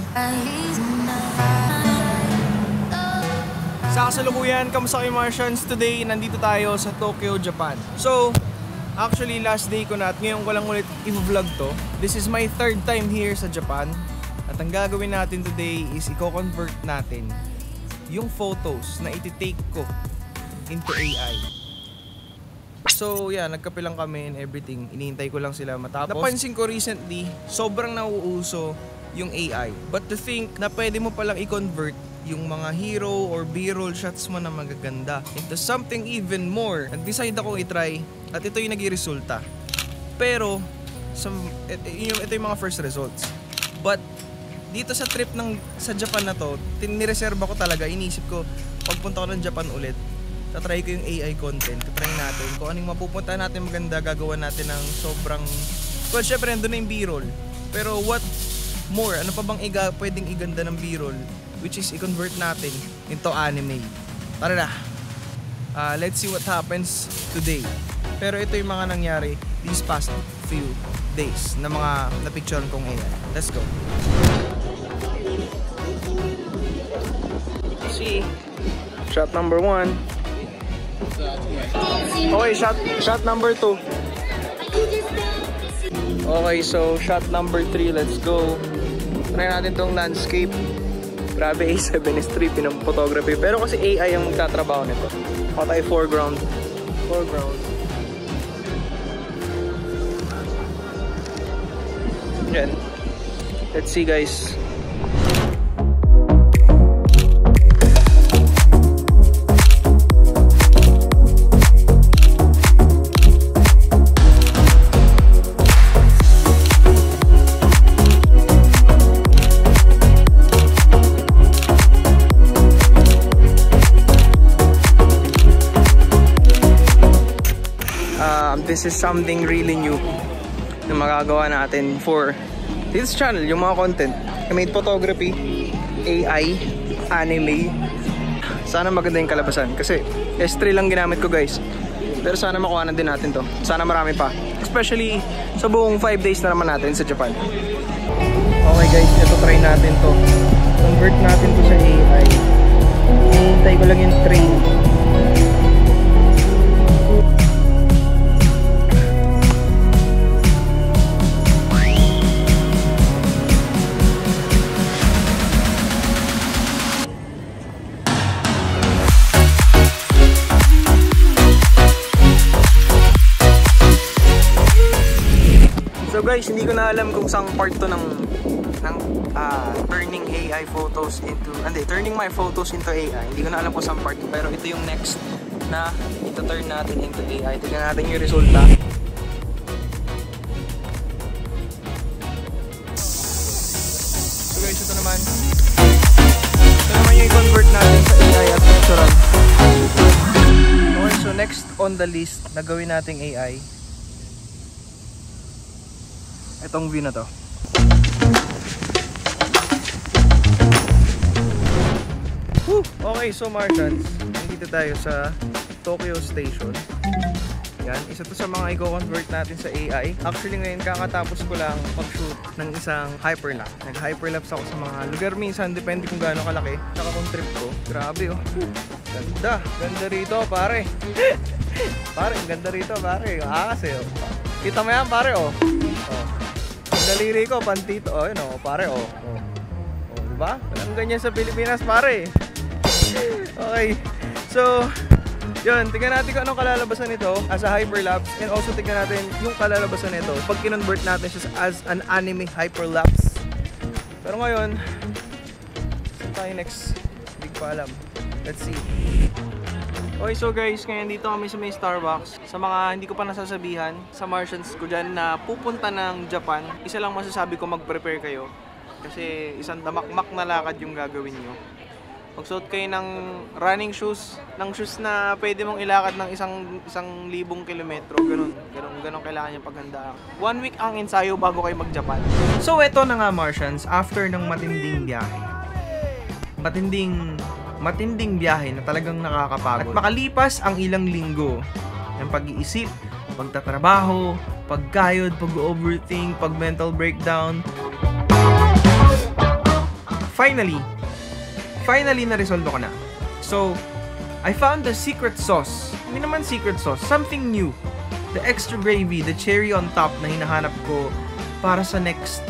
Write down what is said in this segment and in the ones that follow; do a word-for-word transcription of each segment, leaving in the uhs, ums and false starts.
Sa kasalukuyan, kamusta kayo Martians? Today, nandito tayo sa Tokyo, Japan. So, actually last day ko na at ngayon ko lang ulit i-vlog to. This is my third time here sa Japan. At ang gagawin natin today is i-convert natin yung photos na iti-take ko into A I. So yeah, nagkape lang kami and everything. Inihintay ko lang sila matapos. Napansin ko recently, sobrang nauuso yung A I. But to think na pwede mo palang i-convert yung mga hero or B-roll shots mo na magaganda into something even more. Nag-decide akong i-try at ito yung naging resulta. Pero some, ito, ito yung mga first results. But dito sa trip ng sa Japan na to, tinireserba ko talaga, inisip ko pagpunta ko ng Japan ulit, tatry ko yung A I content, tatry natin kung anong mapupunta natin maganda, gagawa natin ng sobrang, well syempre nandun na yung B-roll, pero what more, ano pa bang iga, pwedeng iganda ng B-roll, which is i-convert natin into anime. Tara na, uh, let's see what happens today. Pero ito yung mga nangyari these past few days na mga na-picture kong A I. Let's go. See, shot number one. Okay, shot shot number two. Okay, so shot number three. Let's go. Try natin tong landscape. Grabe, A seven S three pinang-photography. Pero kasi A I ang magtatrabaho nito. Ako tayo foreground. Foreground. Yan. Let's see guys. This is something really new na magagawa natin for this channel, yung mga content. I made photography, A I, anime. Sana maganda yung kalabasan kasi S three lang ginamit ko guys. Pero sana makuha na din natin to. Sana marami pa. Especially sa buong five days na naman natin sa Japan. Okay guys, ito try natin to. Convert natin to sa A I. Hinihintay ko lang yung train. So guys, hindi ko na alam kung saan part to ng, ng uh, turning A I photos into, hindi, turning my photos into A I. Hindi ko na alam kung saan part to, pero ito yung next na ito-turn natin into A I. Tignan natin yung resulta. So guys, ito naman. Ito naman yung i-convert natin sa A I at natural. Okay, so next on the list na gawin nating A I, itong view na to. Woo! Okay, so Martians, nandito tayo sa Tokyo Station. Yan, isa to sa mga i-convert natin sa A I. Actually ngayon kakatapos ko lang mag-shoot ng isang hyperlapse. Nag-hyperlapse ako sa mga lugar minsan, depende kung gaano kalaki. Tsaka kung trip ko. Grabe oh. Ganda, ganda rito pare. Pare, ganda rito pare. Ah, kasi oh. Kita mo yan pare oh. Oh. Daliri ko, pantito. Oh, yun oh, pare, oh. Oh, oh diba? Walang ganyan sa Pilipinas, pare. Okay. So, yun. Tingnan natin kung anong kalalabasan nito as a hyperlapse. And also, tingnan natin yung kalalabasan nito pag kinonvert natin siya as an anime hyperlapse. Pero ngayon, saan tayo next? Hindi ko pa alam. Let's see. Okay, so guys, ngayon dito kami sa may Starbucks. Sa mga hindi ko pa nasasabihan, sa Martians ko dyan na pupunta ng Japan, isa lang masasabi ko, mag-prepare kayo. Kasi isang damakmak na lakad yung gagawin nyo. Magsuot kayo ng running shoes, ng shoes na pwede mong ilakad ng isang isang libong kilometro. Ganun, ganun, ganun kailangan yung paghanda. One week ang ensayo bago kayo mag-Japan. So eto na nga Martians, after ng matinding biyahe. Matinding... matinding biyahe na talagang nakakapagod. At makalipas ang ilang linggo ng pag-iisip, pagtatrabaho, pagkayod, pag-overthink, pag-mental breakdown, finally, finally na-resolve ko na. So, I found the secret sauce. Hindi naman secret sauce, something new. The extra gravy, the cherry on top na hinahanap ko para sa next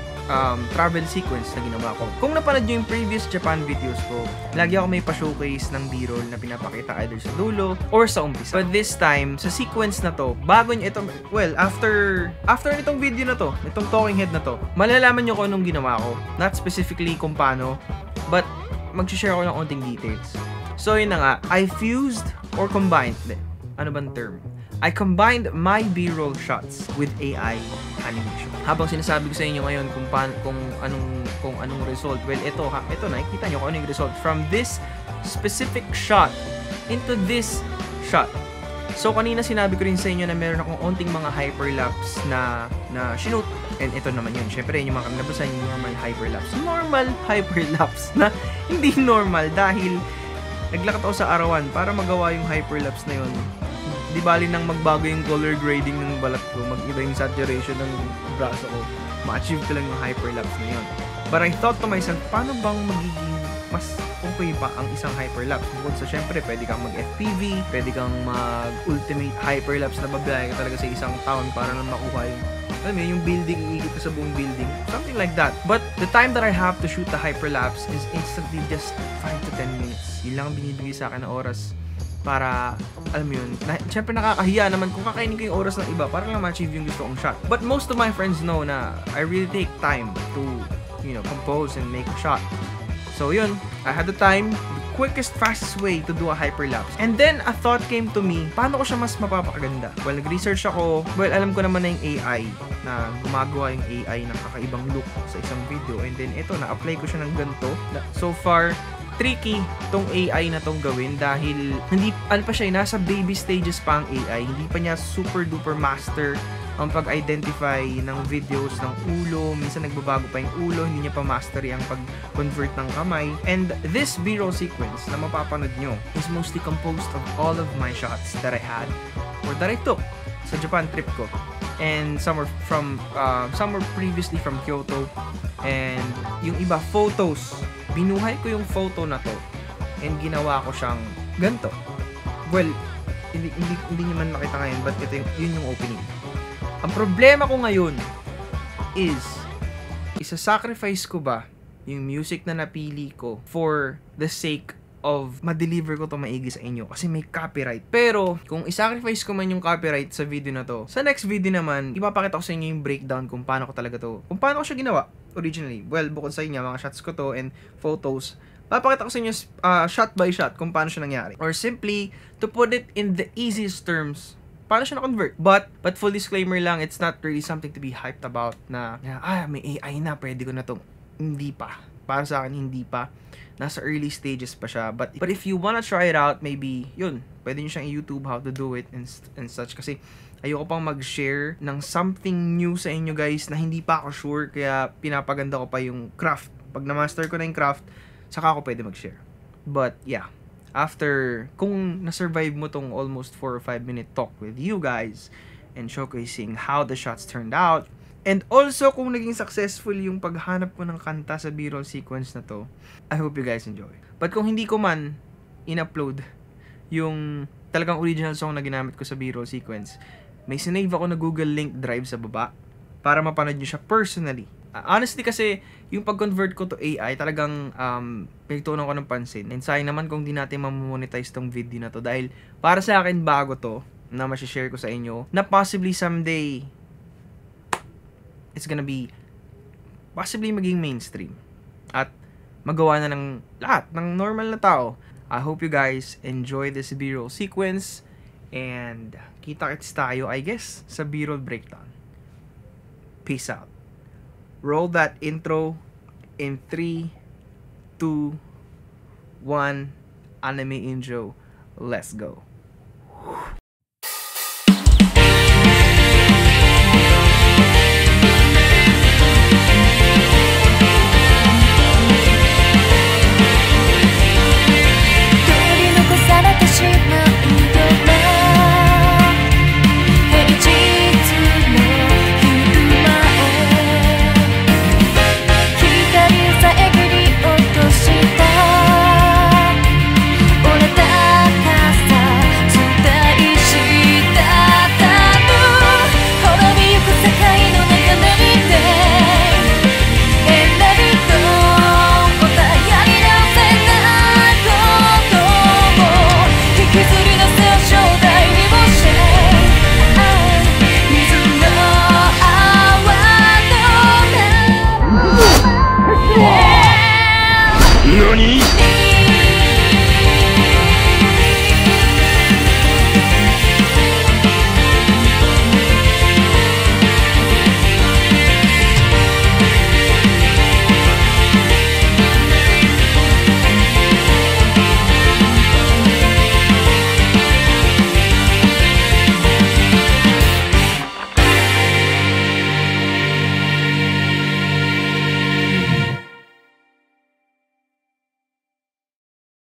um, travel sequence na ginawa ko. Kung napanood nyo yung previous Japan videos ko, lagi ako may pa-showcase ng B-roll na pinapakita either sa dulo or sa umpisa. But this time, sa sequence na to, bago nyo ito, well, after after nitong video na to, nitong talking head na to, malalaman nyo kung anong ginawa ko. Not specifically kung paano, but mag-share ko ng onting details. So yun na nga, I fused or combined, ano bang term? I combined my B-roll shots with A I animation. Habang sinasabi ko sa inyo ngayon kung paano, kung anong kung anong result, well ito ha, ito nakikita niyo kung ano yung result from this specific shot into this shot. So kanina sinabi ko rin sa inyo na meron akong onting mga hyperlapse na na shoot, and ito naman yun. Syempre yung mga kanabasan yung normal hyperlapse. Normal hyperlapse na hindi normal dahil naglakad ako sa arawan para magawa yung hyperlapse na yun. Di bali nang magbago yung color grading ng balat ko, mag-iba yung saturation ng braso ko, ma-achieve ko lang yung hyperlapse na yun. But I thought to myself, paano bang magiging mas okay pa ang isang hyperlapse? Bukod sa syempre, pwede kang mag-F P V, pwede kang mag-ultimate hyperlapse na babiyahe ka talaga sa isang town para lang makuha yung, alam mo, yung building, iikot ka sa buong building, something like that. But the time that I have to shoot the hyperlapse is instantly just five to ten minutes. Yun lang ang binibigay sa akin na oras para, alam mo yun, na, syempre nakakahiya naman kung kakainin ko yung oras ng iba para lang ma-achieve yung gusto kong shot. But most of my friends know na I really take time to, you know, compose and make a shot. So yun, I had the time, the quickest, fastest way to do a hyperlapse. And then, a thought came to me, paano ko siya mas mapapakaganda? Well, nag-research ako, well, alam ko naman na yung A I, na gumagawa yung A I ng kakaibang look sa isang video. And then, ito, na-apply ko siya ng ganito. So far, tricky tong A I na tong gawin dahil hindi, ano pa siya, nasa baby stages pa ang A I. Hindi pa niya super duper master ang pag-identify ng videos ng ulo. Minsan nagbabago pa yung ulo, hindi niya pa mastery ang pag-convert ng kamay. And this B-roll sequence na mapapanood nyo is mostly composed of all of my shots that I had or that I took sa Japan trip ko. And some were from, uh, some were previously from Kyoto. And yung iba, photos. Binuhay ko yung photo na to and ginawa ko siyang ganito. Well, hindi, hindi, hindi nyo man makita ngayon, but ito yung, yun yung opening. Ang problema ko ngayon is, isa-sacrifice ko ba yung music na napili ko for the sake of ma-deliver ko to maigi sa inyo kasi may copyright. Pero, kung isacrifice ko man yung copyright sa video na to, sa next video naman, ipapakita ko sa inyo yung breakdown kung paano ko talaga to, kung paano ko siya ginawa originally. Well, bukod sa inyo, mga shots ko to and photos, papakita ko sa inyo uh, shot by shot kung paano siya nangyari. Or simply, to put it in the easiest terms, paano siya na-convert. But, but full disclaimer lang, it's not really something to be hyped about na, na ah, may A I na, pwede ko na to. Hindi pa. Para sa akin, hindi pa. Nasa early stages pa siya. But, but if you wanna try it out, maybe, yun, pwede nyo siyang i-YouTube how to do it and, and such. Kasi, ayoko pang mag-share ng something new sa inyo guys na hindi pa ako sure. Kaya, pinapaganda ko pa yung craft. Pag na-master ko na yung craft, saka ako pwede mag-share. But, yeah. After, kung na-survive mo tong almost four or five minute talk with you guys and showcasing how the shots turned out, and also kung naging successful yung paghanap ko ng kanta sa B-roll sequence na to, I hope you guys enjoy. But kung hindi ko man in-upload yung talagang original song na ginamit ko sa B-roll sequence, may sinave ako na Google link drive sa baba para mapanood nyo siya personally. Uh, honestly kasi, yung pag-convert ko to A I, talagang um, pinagtunan ko ng pansin. And sayang naman kung di natin mamonetize tong video na to. Dahil para sa akin, bago to, na masishare ko sa inyo, na possibly someday, it's gonna be, possibly maging mainstream. At magawa na ng lahat, ng normal na tao. I hope you guys enjoy this B-roll sequence. And kita-kits tayo, I guess, sa B-roll breakdown. Peace out. Roll that intro in three, two, one, anime intro. Let's go. Hikari sa egiri に